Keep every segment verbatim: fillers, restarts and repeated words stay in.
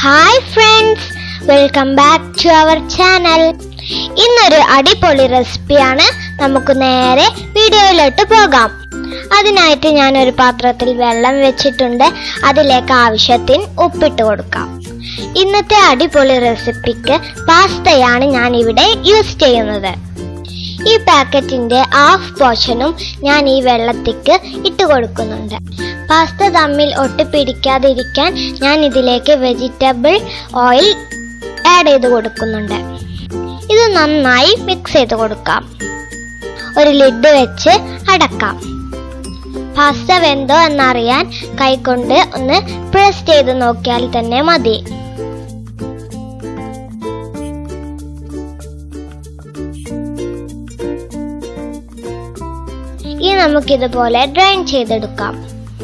Hi friends, welcome back to our channel. ഇന്നൊരു അടിപൊളി റെസിപ്പിയാണ്. നമുക്ക് നേരെ വീഡിയോയിലോട്ട് പോകാം. അതിനായിട്ട് ഞാൻ ഒരു പാത്രത്തിൽ വെള്ളം വെച്ചിട്ടുണ്ട്. അതിലേക്ക് ആവശ്യത്തിന് ഉപ്പിട്ട് കൊടുക്കാം. ഇന്നത്തെ അടിപൊളി റെസിപ്പിക്ക് പാസ്തയാണ് ഞാൻ ഇവിടെ യൂസ് ചെയ്യുന്നത്. ഈ പാക്കറ്റിന്റെ ഹാഫ് പോർഷനും ഞാൻ ഈ വെള്ളത്തിക്ക് ഇട്ട് കൊടുക്കുന്നുണ്ട്. പാസ്ത തമ്മിൽ ഒട്ടിപ്പിടിക്കാതിരിക്കാൻ ഞാൻ ഇതിലേക്ക് വെജിറ്റബിൾ ഓയിൽ ആഡ് ചെയ്ത് കൊടുക്കുന്നുണ്ട്. ഇത് നന്നായി മിക്സ് ചെയ്ത് കൊടുക്കാം. ഒരു ലിഡ് വെച്ച് അടക്കാം. പാസ്ത വെന്തോ എന്നറിയാൻ കൈകൊണ്ട് ഒന്ന് പ്രസ് ചെയ്ത് നോക്കിയാൽ തന്നെ മതി. ഇനി നമുക്കിതുപോലെ ഡ്രൈൻ ചെയ്തെടുക്കാം.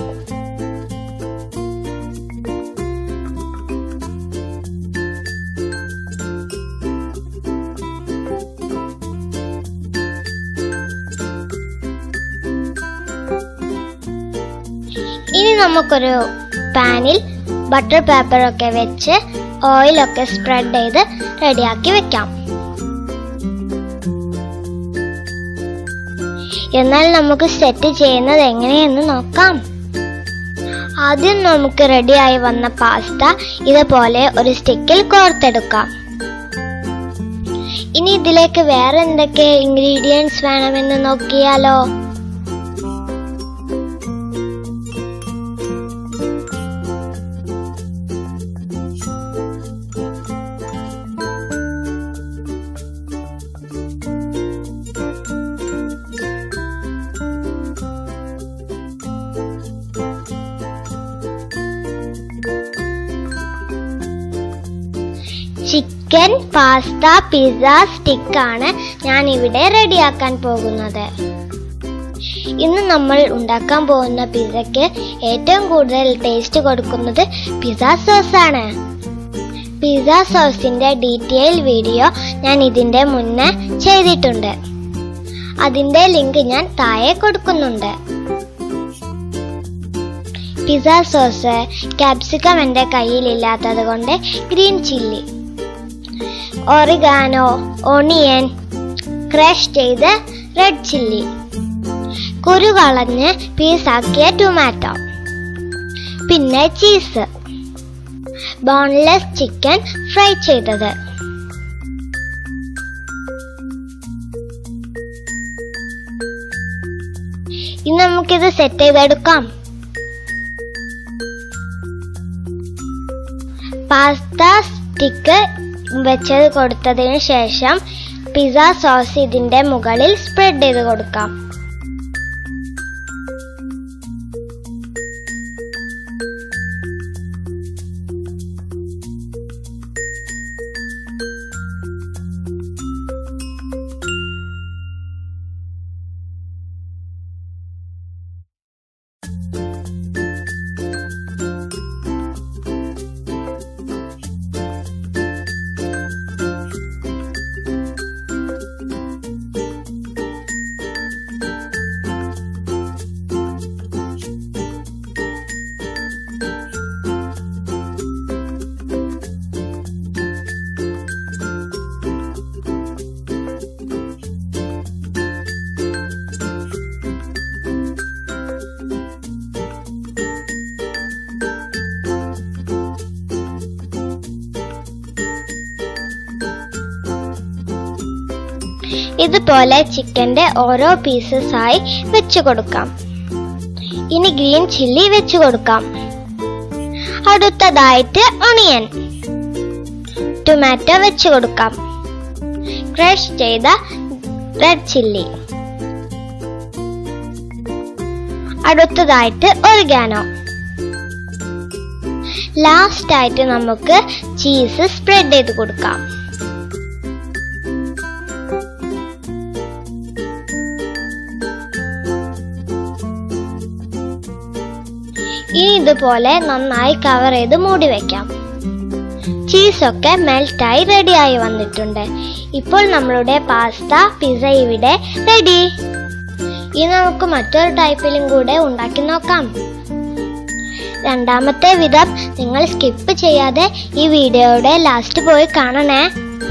ഇനി നമുക്കൊരു പാനിൽ ബട്ടർ പേപ്പർ ഒക്കെ വെച്ച് ഓയിലൊക്കെ സ്പ്രെഡ് ചെയ്ത് റെഡിയാക്കി വെക്കാം. എന്നാൽ നമുക്ക് സെറ്റ് ചെയ്യുന്നത് എങ്ങനെയെന്ന് നോക്കാം. ആദ്യം നമുക്ക് റെഡിയായി വന്ന പാസ്ത ഇതുപോലെ ഒരു സ്റ്റിക്കിൽ കോർത്തെടുക്കാം. ഇനി ഇതിലേക്ക് വേറെ എന്തൊക്കെ ഇൻഗ്രീഡിയൻസ് വേണമെന്ന് നോക്കിയാലോ. ചിക്കൻ പാസ്ത പിസ്സ സ്റ്റിക്കാണ് ഞാൻ ഇവിടെ റെഡിയാക്കാൻ പോകുന്നത്. ഇന്ന് നമ്മൾ ഉണ്ടാക്കാൻ പോകുന്ന പിസ്സയ്ക്ക് ഏറ്റവും കൂടുതൽ ടേസ്റ്റ് കൊടുക്കുന്നത് പിസ്സ സോസ് ആണ്. പിസ്സ സോസിന്റെ ഡീറ്റെയിൽ വീഡിയോ ഞാൻ ഇതിന്റെ മുന്നേ ചെയ്തിട്ടുണ്ട്. അതിന്റെ ലിങ്ക് ഞാൻ താഴെ കൊടുക്കുന്നുണ്ട്. പിസ്സ സോസ്, ക്യാപ്സിക്കം എന്റെ കയ്യിലില്ലാത്തത് കൊണ്ട് green chilli, oregano, onion, crush ചെയ്ത റെഡ് ചില്ലി, കുരു കളഞ്ഞ് പീസാക്കിയ ടൊമാറ്റോ, പിന്നെ ചീസ്, ബോൺലെസ് ചിക്കൻ ഫ്രൈ ചെയ്തത്. ഇനി നമുക്കിത് സെറ്റ് ചെയ്തെടുക്കാം. പാസ്ത സ്റ്റിക്ക് വെച്ചത് കൊടുത്തതിന് ശേഷം പിസ്സ സോസ് ഇതിന്റെ മുകളിൽ സ്പ്രെഡ് ചെയ്ത് കൊടുക്കാം. ഇതുപോലെ ചിക്കന്റെ ഓരോ പീസസ് ആയി വെച്ചു കൊടുക്കാം. ഇനി ഗ്രീൻ ചില്ലി വെച്ചു കൊടുക്കാം. അടുത്തതായിട്ട് ഒണിയൻ, ടൊമാറ്റോ വെച്ചു കൊടുക്കാം. ക്രഷ് ചെയ്ത റെഡ് ചില്ലി, അടുത്തതായിട്ട് ഒറിഗാനോ. ലാസ്റ്റ് ആയിട്ട് നമുക്ക് ചീസ് സ്പ്രെഡ് ചെയ്ത് കൊടുക്കാം. ഇനി ഇതുപോലെ നന്നായി കവർ ചെയ്ത് മൂടി വെക്കാം. ചീസൊക്കെ മെൽറ്റായി റെഡിയായി വന്നിട്ടുണ്ട്. ഇപ്പോൾ നമ്മളുടെ പാസ്ത പിസ്സ ഇവിടെ റെഡി. ഇനി നമുക്ക് മറ്റൊരു ടൈപ്പിലും കൂടെ ഉണ്ടാക്കി നോക്കാം. രണ്ടാമത്തെ വിധം നിങ്ങൾ സ്കിപ്പ് ചെയ്യാതെ ഈ വീഡിയോയുടെ ലാസ്റ്റ് പോയി കാണണേ.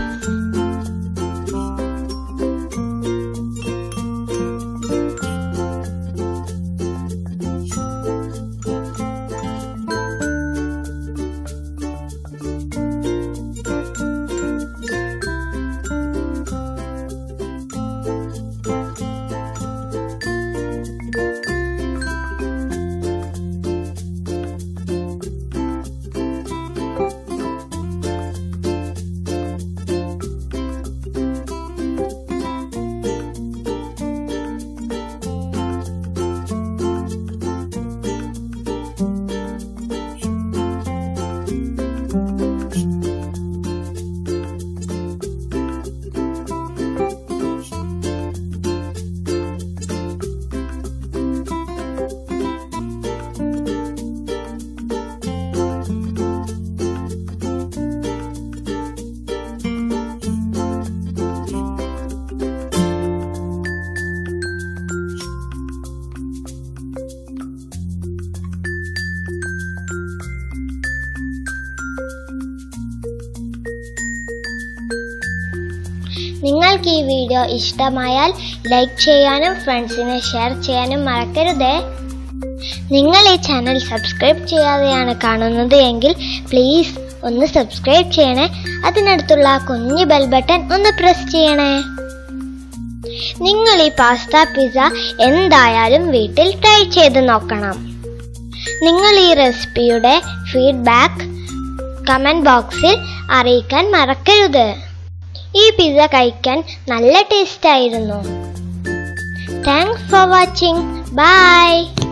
നിങ്ങൾക്ക് ഈ വീഡിയോ ഇഷ്ടമായാൽ ലൈക്ക് ചെയ്യാനും ഫ്രണ്ട്സിനെ ഷെയർ ചെയ്യാനും മറക്കരുതേ. നിങ്ങൾ ഈ ചാനൽ സബ്സ്ക്രൈബ് ചെയ്യാതെയാണ് കാണുന്നത് എങ്കിൽ പ്ലീസ് ഒന്ന് സബ്സ്ക്രൈബ് ചെയ്യണേ. അതിനടുത്തുള്ള കുഞ്ഞു ബെൽ ബട്ടൺ ഒന്ന് പ്രസ് ചെയ്യണേ. നിങ്ങൾ ഈ പാസ്ത പിസ്സ എന്തായാലും വീട്ടിൽ ട്രൈ ചെയ്ത് നോക്കണം. നിങ്ങൾ ഈ റെസിപ്പിയുടെ ഫീഡ്ബാക്ക് കമന്റ് ബോക്സിൽ അറിയിക്കാൻ മറക്കരുത്. ഈ പിസ്സ കഴിക്കാൻ നല്ല ടേസ്റ്റ് ആയിരുന്നു. Thanks for watching. ബൈ.